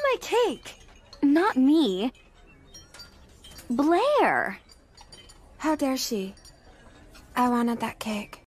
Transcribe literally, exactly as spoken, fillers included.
my cake. Not me. Blair. How dare she? I wanted that cake.